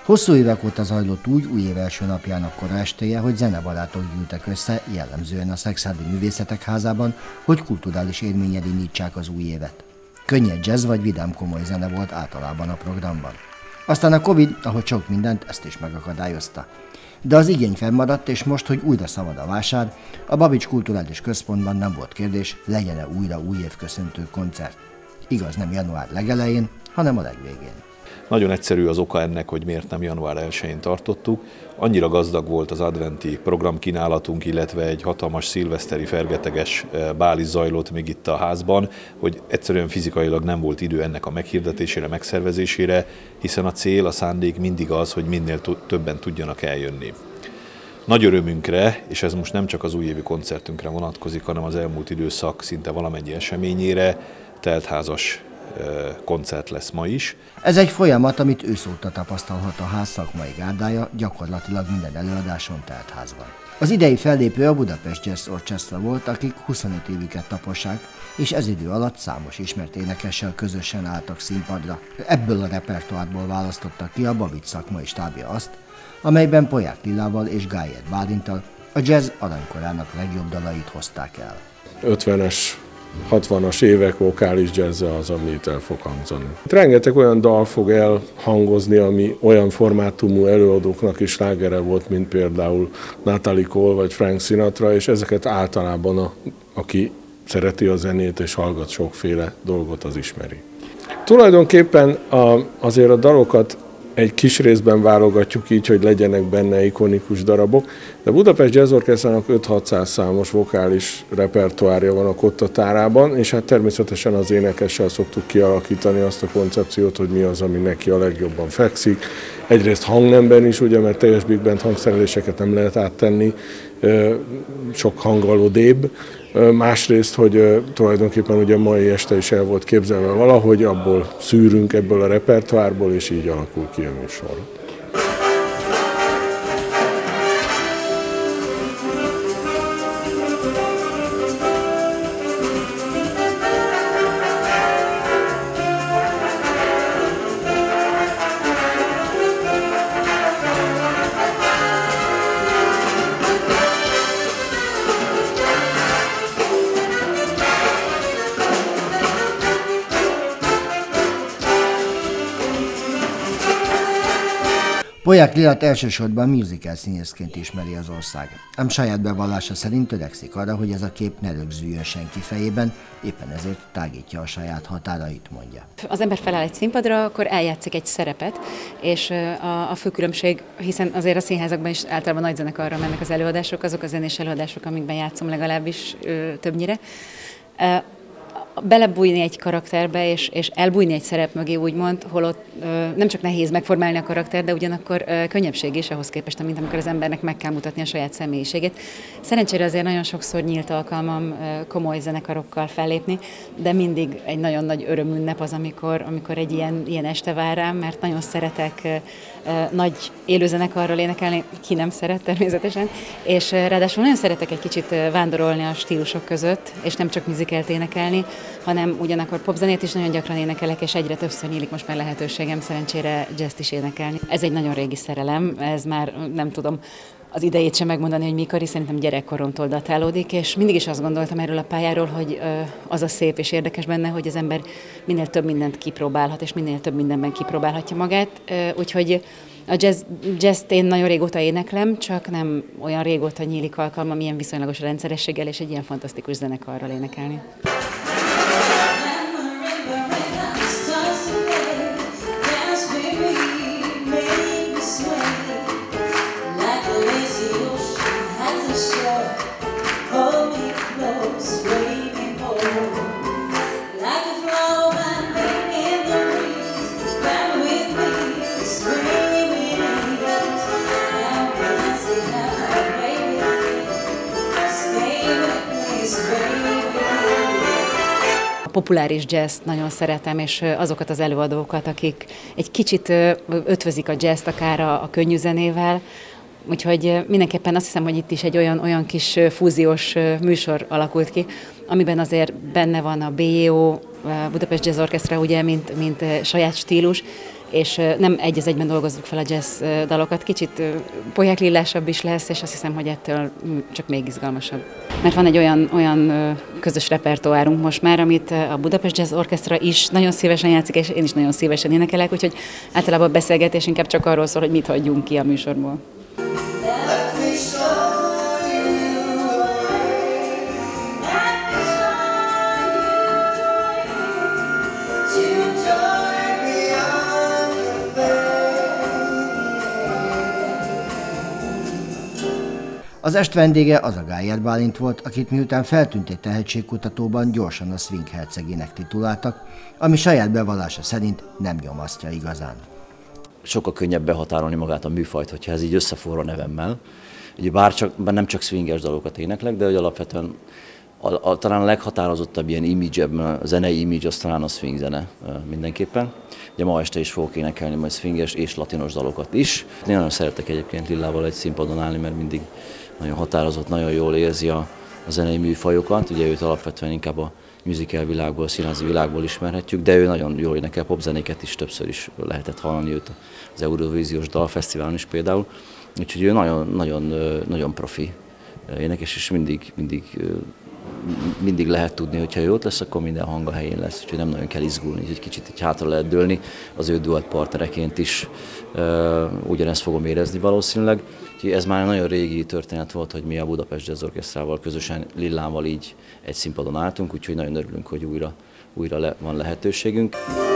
Hosszú évek óta zajlott úgy új év első napjának kora estéje, hogy zenebarátok gyűltek össze, jellemzően a Szekszárdi Művészetek Házában, hogy kulturális élménnyel indítsák az új évet. Könnyed jazz vagy vidám komoly zene volt általában a programban. Aztán a Covid, ahogy sok mindent, ezt is megakadályozta. De az igény fennmaradt, és most, hogy újra szabad a vásár, a Babics Kulturális Központban nem volt kérdés, legyen-e újra új évköszöntő koncert. Igaz, nem január legelején, hanem a legvégén. Nagyon egyszerű az oka ennek, hogy miért nem január 1-én tartottuk. Annyira gazdag volt az adventi programkínálatunk, illetve egy hatalmas szilveszteri fergeteges bál is zajlott még itt a házban, hogy egyszerűen fizikailag nem volt idő ennek a meghirdetésére, megszervezésére, hiszen a cél, a szándék mindig az, hogy minél többen tudjanak eljönni. Nagy örömünkre, és ez most nem csak az újévi koncertünkre vonatkozik, hanem az elmúlt időszak szinte valamennyi eseményére, teltházas koncert lesz ma is. Ez egy folyamat, amit őszóta tapasztalhat a ház szakmai gárdája, gyakorlatilag minden előadáson teltházban. Az idei fellépő a Budapest Jazz Orchestra volt, akik 25 évüket tapossák, és ez idő alatt számos ismert énekessel közösen álltak színpadra. Ebből a repertoárból választottak ki a Babics szakmai stábja azt, amelyben Polyák Lillával és Gájer Bálinttal a jazz aranykorának legjobb dalait hozták el. 50-es, 60-as évek vokális jazz az, ami itt el fog hangzani. Rengeteg olyan dal fog elhangozni, ami olyan formátumú előadóknak is slágere volt, mint például Natalie Cole vagy Frank Sinatra, és ezeket általában aki szereti a zenét és hallgat sokféle dolgot, az ismeri. Tulajdonképpen azért a dalokat egy kis részben válogatjuk így, hogy legyenek benne ikonikus darabok, de Budapest Jazz Orchestrának 5-600 számos vokális repertoárja van a kottatárában, és hát természetesen az énekessel szoktuk kialakítani azt a koncepciót, hogy mi az, ami neki a legjobban fekszik. Egyrészt hangnemben is, ugye, mert teljes big band hangszereléseket nem lehet áttenni, sok hangalodébb. Másrészt, hogy tulajdonképpen ugye mai este is el volt képzelve valahogy, abból szűrünk ebből a repertoárból, és így alakul ki a műsor. Polyák Lillát elsősorban musical színészként ismeri az ország. Ám saját bevallása szerint törekszik arra, hogy ez a kép ne rögzüljön senki fejében, éppen ezért tágítja a saját határait, mondja. Az ember feláll egy színpadra, akkor eljátszik egy szerepet, és a fő különbség, hiszen azért a színházakban is általában nagy zenekarra mennek az előadások, azok a zenés előadások, amikben játszom legalábbis többnyire. Belebújni egy karakterbe, és elbújni egy szerep mögé, úgymond, holott nem csak nehéz megformálni a karakter, de ugyanakkor könnyebbség is ahhoz képest, mint amikor az embernek meg kell mutatni a saját személyiségét. Szerencsére azért nagyon sokszor nyílt alkalmam komoly zenekarokkal fellépni, de mindig egy nagyon nagy örömünnep az, amikor egy ilyen este vár rám, mert nagyon szeretek nagy élőzenekarral énekelni, ki nem szeret természetesen, és ráadásul nagyon szeretek egy kicsit vándorolni a stílusok között, és nem csak musicalt énekelni, hanem ugyanakkor popzenét is nagyon gyakran énekelek, és egyre többször nyílik most már lehetőségem szerencsére jazzt is énekelni. Ez egy nagyon régi szerelem, ez már nem tudom az idejét sem megmondani, hogy mikor, is szerintem gyerekkoromtól datálódik, és mindig is azt gondoltam erről a pályáról, hogy az a szép és érdekes benne, hogy az ember minél több mindent kipróbálhat, és minél több mindenben kipróbálhatja magát, úgyhogy a jazzt én nagyon régóta éneklem, csak nem olyan régóta nyílik alkalmam ilyen viszonylagos rendszerességgel és egy ilyen fantasztikus zenekarral énekelni. Populáris jazzt nagyon szeretem, és azokat az előadókat, akik egy kicsit ötvözik a jazzt akár a könnyű zenével, úgyhogy mindenképpen azt hiszem, hogy itt is egy olyan kis fúziós műsor alakult ki, amiben azért benne van a BJO, Budapest Jazz Orchestra, ugye, mint saját stílus, és nem egy az egyben dolgozzuk fel a jazz dalokat, kicsit polyáklillásabb is lesz, és azt hiszem, hogy ettől csak még izgalmasabb. Mert van egy olyan közös repertoárunk most már, amit a Budapest Jazz Orchestra is nagyon szívesen játszik, és én is nagyon szívesen énekelek, úgyhogy általában a beszélgetés inkább csak arról szól, hogy mit hagyjunk ki a műsorból. Az est vendége az a Gájer Bálint volt, akit miután feltűnt egy tehetségkutatóban, gyorsan a swing hercegének tituláltak, ami saját bevallása szerint nem nyomasztja igazán. Sokkal könnyebb behatárolni magát a műfajt, hogyha ez így összeforra a nevemmel. Ugye bár nem csak swinges dalokat éneklek, de hogy alapvetően talán a leghatározottabb ilyen image, zenei image az talán a swing zene mindenképpen. Ugye ma este is fogok énekelni majd swinges és latinos dalokat is. Én nagyon szeretek egyébként Lillával egy színpadon állni, mert mindig nagyon határozott, nagyon jól érzi a zenei műfajokat. Ugye őt alapvetően inkább a musical világból, a színházi világból ismerhetjük, de ő nagyon jól énekel popzenéket is, többször is lehetett hallani őt az Eurovíziós Dalfesztiválon is például. Úgyhogy ő nagyon profi énekes, és mindig lehet tudni, hogy ha jó ott lesz, akkor minden hang a helyén lesz, úgyhogy nem nagyon kell izgulni, egy kicsit így hátra lehet dőlni, az ő duett partnereként is ugyanezt fogom érezni valószínűleg. Úgyhogy ez már nagyon régi történet volt, hogy mi a Budapest Jazz Orchestrával közösen Lillával így egy színpadon álltunk, úgyhogy nagyon örülünk, hogy újra van lehetőségünk.